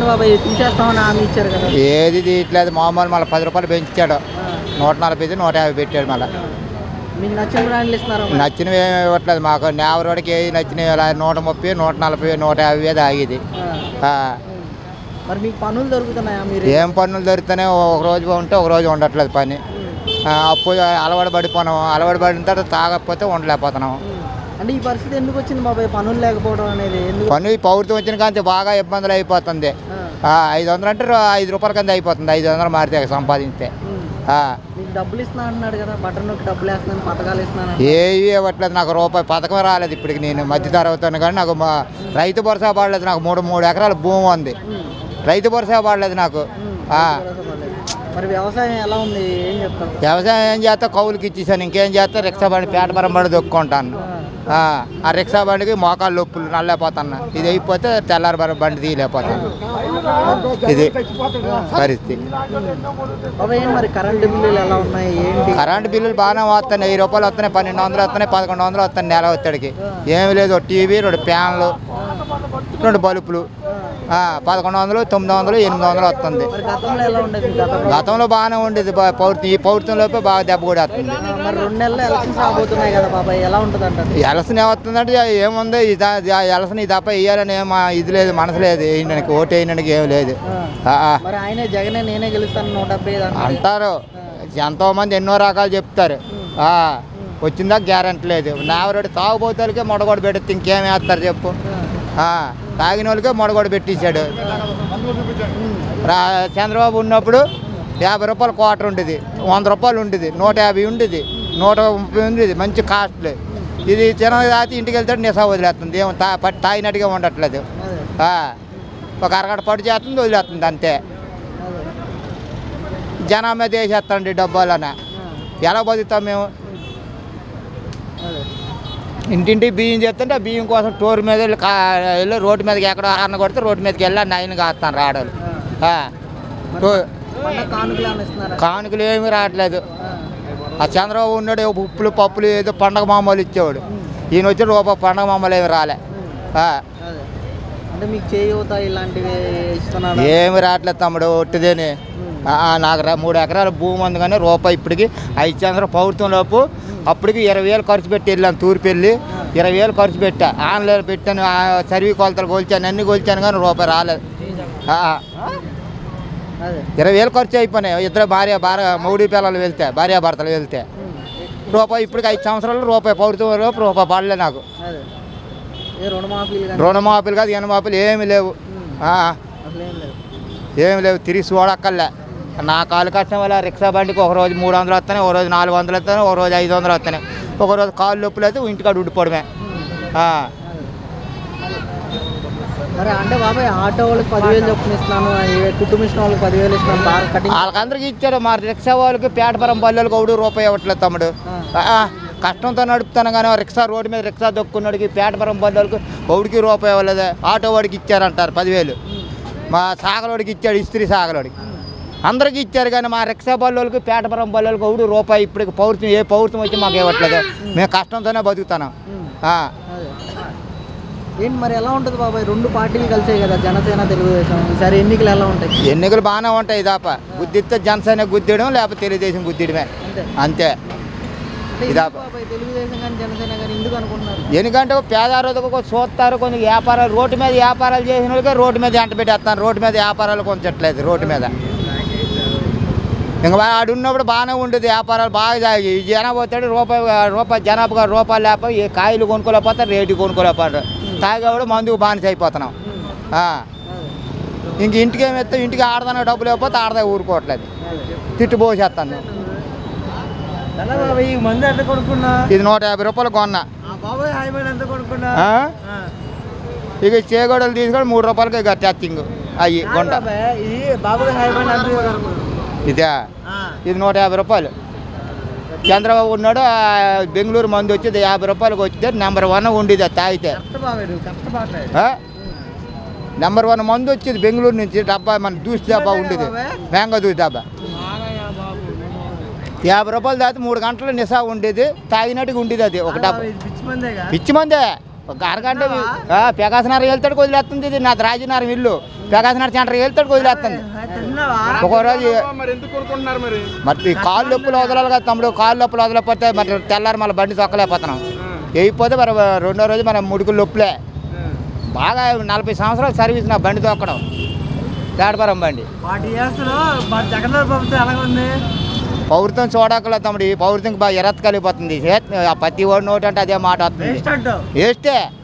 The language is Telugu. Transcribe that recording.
బాబాయ్ తీసేస్తామని హామీ ఇచ్చారు కదా. ఏది తీయట్లేదు మామూలు మళ్ళీ 10 రూపాయలు పెంచాడు. 140 150 పెట్టాడు. మళ్ళీ మీకు నచ్చిన బ్రాండ్లు ఇస్తున్నారు. నచ్చినవి ఏమి ఇవ్వట్లేదు మాకు. నేవరోడికి ఏది నచ్చినవి 130 140 150 ఆగేది. మరి మీకు పనులు దొరుకుతున్నాయా? మీరు ఏం పనులు దొరుకుతానే ఒక రోజు ఉంటే ఒక రోజు ఉండట్లేదు పని. అప్పుడు అలవాటు పడిపోయినాం. అలవాటు పడిన తర్వాత తాగకపోతే ఉండలేకపోతున్నాం. అంటే ఈ పరిస్థితి ఎందుకు వచ్చింది బాబాయ్? పనులు లేకపోవడం అనేది పని ప్రభుత్వం వచ్చిన కానీ బాగా ఇబ్బందులు అయిపోతుంది. 500 అంటే 5 రూపాయల కింద అయిపోతుంది. 500 మారితే సంపాదించితే. మీకు డబ్బులు ఇస్తున్నా అంటున్నాడు కదా, బటన్ నొక్కి డబ్బులు వేస్తున్నాను, పథకాలు ఇస్తున్నాను. ఏవి ఇవ్వట్లేదు. నాకు రూపాయి పథకం రాలేదు ఇప్పటికి. నేను మధ్య తరగతాను కానీ నాకు రైతు భరోసా పడలేదు. నాకు 3 ఎకరాల భూమి ఉంది. రైతు భరోసా పడలేదు నాకు. మరి వ్యవసాయం ఎలా ఉంది? ఏం చెప్తాను? వ్యవసాయం ఏం చేస్తా, కౌలుకి ఇచ్చేసాను. ఇంకేం చేస్తా, రిక్షా బండి పేటపరం బండి దొక్కుంటాను. ఆ రిక్షా బండికి మోకాళ్ళు నొప్పులు నల్లైపోతాను. ఇది అయిపోతే తెల్లారి బండి తీయలేకపోతాను. ఇది పరిస్థితి. మరి కరెంటు బిల్లులు ఎలా ఉన్నాయి? ఏంటి? కరెంటు బిల్లులు బాగానే వస్తున్నాయి. 1000 రూపాయలు వస్తున్నాయి, 1200 వస్తున్నాయి, 1100 వస్తున్నాయి నెల వచ్చేటికి. ఏమి లేదు, టీవీ, 2 ఫ్యాన్లు, 2 బల్బులు. 1100 900 800 వస్తుంది. గతంలో బాగానే ఉండేది. ఈ పౌరుత్వంలోపే బాగా దెబ్బ కూడా వస్తుంది. మరి 2 నెలలు ఎలక్షన్స్ రాబోతున్నాయి కదా బాబాయ్, ఎలా ఉంటుంది అంటారు? ఎలక్షన్ ఏమవుతుందంటే ఏముంది, ఎలక్షన్ ఇది తప్ప వేయాలని ఏం ఇది లేదు, మనసు లేదు. వేయడానికి ఓటు వేయడానికి ఏం లేదు. మరి ఆయనే జగనే నేనే గెలుస్తాను 170 అంటారు. ఎంతోమంది ఎన్నో రకాలు చెప్తారు. వచ్చిందా గ్యారెంటీ లేదు. నావరెడ్డి తాగుబోతులకే మొడగొడ పెడితే ఇంకేం వేస్తారు చెప్పు. తాగిన వాళ్ళకే మొడగొడ పెట్టించాడు. చంద్రబాబు ఉన్నప్పుడు 50 రూపాయలు క్వార్టర్ ఉండేది, 100 రూపాయలు ఉండేది, 150 ఉండేది, 130 ఉండేది. మంచి కాస్ట్లే. ఇది చిన్నది తాగి ఇంటికి వెళ్తాడు నిశా వదిలేస్తుంది. ఏమో తాగినట్టుగా ఉండట్లేదు. ఒక అరగంట పట్టు చేస్తుంది, వదిలేస్తుంది అంతే. జనం మీద వేసేస్తాండి డబ్బాలనే. ఎలా బతుకుతాం మేము? ఇంటింటికి బియ్యం చేస్తుంటే ఆ బియ్యం కోసం టోర్ మీద వెళ్ళి రోడ్డు మీదకి ఎక్కడ అన్న కొడితే రోడ్డు మీదకి వెళ్ళి నైన్ కాస్తాను రావడాలు. కానుకలు ఏమీ రావట్లేదు. ఆ చంద్రబాబు ఉన్నాడు ఉప్పులు పప్పులు ఏదో పండగ మామూలు ఇచ్చేవాడు. ఈయన వచ్చి రూపాయి పండగ మామూలు ఏమి రాలే. ఏమి రావట్లేదు తమ్ముడు, ఒట్టిదేని. నాకు 3 ఎకరాల భూమి ఉంది కానీ రూపాయి ఇప్పటికి 5 సంవత్సరాల ప్రభుత్వంలోపు అప్పటికి 20,000 ఖర్చు పెట్టి వెళ్ళాను. తూర్పు వెళ్ళి 20,000 ఖర్చు పెట్టా. ఆన్లైన్ పెట్టాను, సర్వీ కొలతలు కొలిచాను, అన్నీ కొలిచాను కానీ రూపాయి రాలేదు. 20,000 ఖర్చు అయిపోయినాయి. ఇద్దరు మౌడి పిల్లలు వెళ్తే, భార్యాభర్తలు వెళ్తే రూపాయి. ఇప్పటికి 5 సంవత్సరాలు రూపాయి ప్రభుత్వం రూపాయి పడలే నాకు. రుణమాఫీలు కాదు, ఎనమాఫీలు ఏమి లేవు. ఏమి లేవు. తిరిగి చూడక్కర్లే. నా కాలు కష్టం వల్ల రిక్షా బండికి ఒక రోజు 300 వస్తున్నాయి, ఒక రోజు 400 వస్తున్నాయి, ఒక రోజు 500 వస్తున్నాయి. ఒక రోజు కాళ్ళు నొప్పులు అయితే ఇంటికాడ ఉండిపోవడమే. అంటే బాబాయ్ ఆటో వాళ్ళకి 10,000 చొప్పున ఇస్తున్నాను, కుటుంబ ఇచ్చిన వాళ్ళకి 10,000 ఇస్తున్నాను. వాళ్ళకందరికి ఇచ్చారు. మా రిక్షా వాళ్ళకి పేటపురం పల్లెలకు 1 రూపాయి ఇవ్వట్లేదు తమ్ముడు. కష్టంతో నడుపుతాను కానీ రిక్షా రోడ్డు మీద రిక్షా దొక్కున్నాడికి పేటపురం పల్లెలకు 1 రూపాయి ఇవ్వలేదు. ఆటో వాడికి ఇచ్చారంటారు 10,000. మా సాగలోడికి ఇచ్చాడు, ఇస్త్రీ సాగలోడికి. అందరికీ ఇచ్చారు కానీ మా రిక్షా బళ్ళోళ్ళకి పేటపురం బళ్ళోళ్ళకి 1 రూపాయి ఇప్పటికి పౌరుత్వం ఏ పౌరుత్వం వచ్చి మాకు ఇవ్వట్లేదు. మేము కష్టంతోనే బతుకుతున్నాం. ఏంటి మరి ఎలా ఉంటుంది బాబాయ్? 2 పార్టీలు కలిసాయి కదా, జనసేన తెలుగుదేశం. ఈసారి ఎన్నికలు ఎలా ఉంటాయి? ఎన్నికలు బాగానే ఉంటాయి. దాప గుద్దిస్తే జనసేన గుద్దేయడం, లేకపోతే తెలుగుదేశం గుద్దేయడమే అంతే. తెలుగుదేశం కానీ జనసేన కానీ ఎందుకు అనుకుంటున్నారు? ఎందుకంటే పేదవాళ్ళకు చూస్తారు. కొంచెం వ్యాపారాలు రోడ్డు మీద వ్యాపారాలు చేసిన వాళ్ళకే రోడ్డు మీద ఎంట పెట్టేస్తాను. రోడ్డు మీద వ్యాపారాలు కొంచెట్లేదు. రోడ్డు మీద ఇంకా ఆడు ఉన్నప్పుడు బాగానే ఉండేది. వ్యాపారాలు బాగా సాగి జనాభా పోతాడు. రూపాయి జనాభా రూపాయలు లేకపోతే ఏ కాయలు కొనుక్కోలేకపోతారు, రేటు కొనుక్కోలేకపోతారు. తాగేవాడు మందుకు బానిస అయిపోతున్నాం. ఇంక ఇంటికి ఏమి ఎత్తాం? ఇంటికి ఆడదానికి డబ్బులు లేకపోతే ఆడదా ఊరుకోవట్లేదు. తిట్టుపోసేస్తాను. ఇది 150 రూపాయలు కొన్నా. ఇక చేగోడలు తీసుకొని 3 రూపాయలకి ఇక టెస్టింగ్ అయ్యి కొండ. ఇదే ఇది 150 రూపాయలు. చంద్రబాబు ఉన్నాడు, బెంగళూరు మందు వచ్చి 50 రూపాయలకు వచ్చితే నెంబర్ 1 ఉండేది. తాగితే నెంబర్ 1 మందు వచ్చేది బెంగళూరు నుంచి. డబ్బా మన దూసి డబ్బా ఉండేది, మ్యాంగో దూసి డబ్బా. 50 రూపాయలు తాగితే 3 గంటలు నిశా ఉండేది. తాగినట్టుగా ఉండేది అది ఒక డబ్బా. పిచ్చి మందే. ఒక అరగంట పెకాసనగరం వెళ్తాడు వదిలేస్తుంది. ఇది నాది రాజనగరం ఇల్లు. ప్రకాశనాడు సెంటర్ వెళ్తాడు వదిలేస్తుంది ఒక రోజు మరి ఎందుకు కోరుకుంటున్నారు మరి మరి కాళ్ళు నొప్పులు వదలాలి కదా తమ్ముడు కాళ్ళు నొప్పులు వదలకపోతే మరి తెల్లారి మళ్ళీ బండి తొక్కలేకపోతున్నాం వేయిపోతే మరి రెండో రోజు మన ముడుకులు నొప్పులే బాగా 40 సంవత్సరాలు సర్వీస్ నా బండి తొక్కడం పేటపురం బండి పౌరత్వం చూడకలే తమ్ముడు ఈ పౌరత్వం బాగా ఎరత్త కలిగిపోతుంది ప్రతి ఓడి నోటి అంటే అదే మాట వస్తుంది వేస్తే